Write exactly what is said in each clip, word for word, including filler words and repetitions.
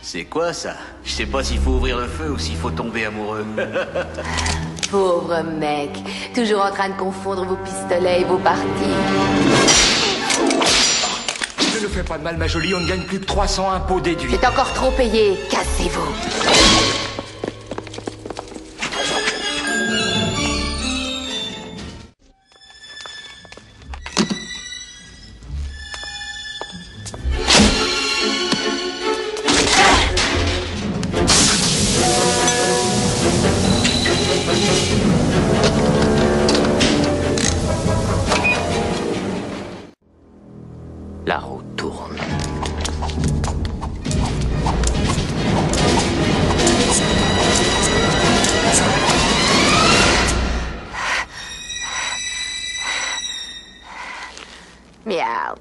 C'est quoi ça? Je sais pas s'il faut ouvrir le feu ou s'il faut tomber amoureux. Pauvre mec, toujours en train de confondre vos pistolets et vos parties. Ne nous fais pas de mal, ma jolie, on ne gagne plus que trois cents impôts déduits. C'est encore trop payé, cassez-vous. La roue tourne. Miaou.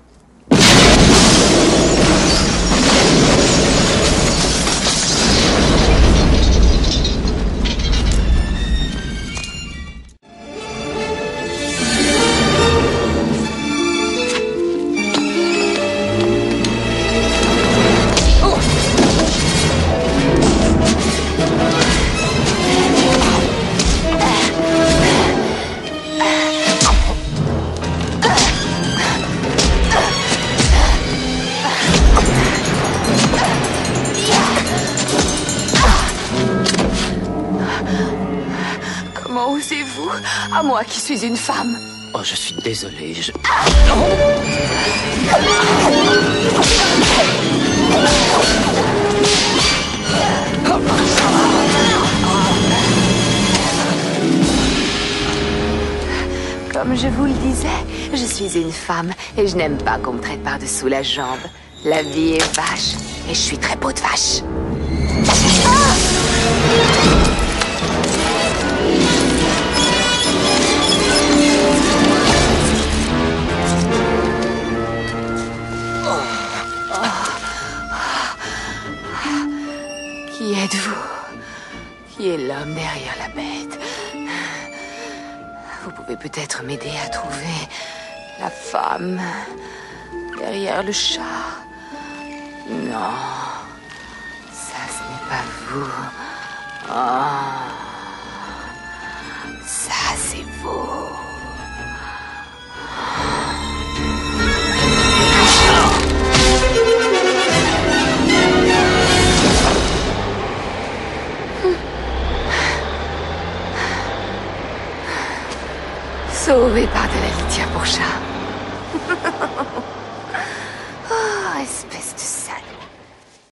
Comment osez-vous? À moi qui suis une femme. Oh, je suis désolé, je... Comme je vous le disais, je suis une femme et je n'aime pas qu'on me traite par-dessous la jambe. La vie est vache et je suis très peau de vache. Ah! Qui êtes-vous? Qui est l'homme derrière la bête? Vous pouvez peut-être m'aider à trouver la femme derrière le chat. Non, ça ce n'est pas vous. Oh, ça c'est vous. Sauvé par de la litière pour chat.